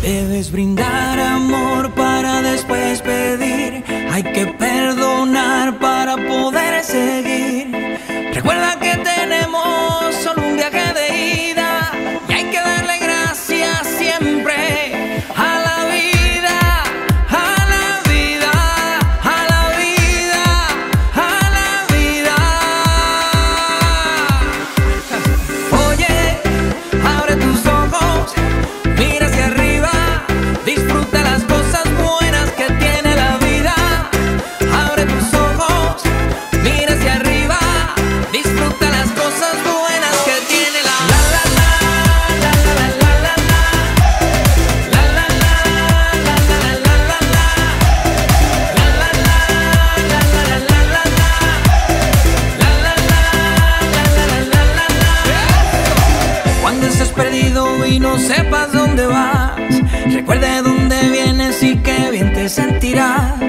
Debes brindar amor para después pedir. Hay que perdonar para poder seguir. Recuerda que tenemos solo un viaje de ida y hay que darle gracias siempre a la vida, a la vida, a la vida, a la vida. Oye, abre tus ojos, mira hacia arriba, disfruta las cosas buenas que tiene la vida. Abre tus ojos, mira hacia arriba, disfruta las cosas buenas que tiene la vida. Cuando estés perdido y no sepas dónde vas, recuerde dónde vienes y qué bien te sentirás.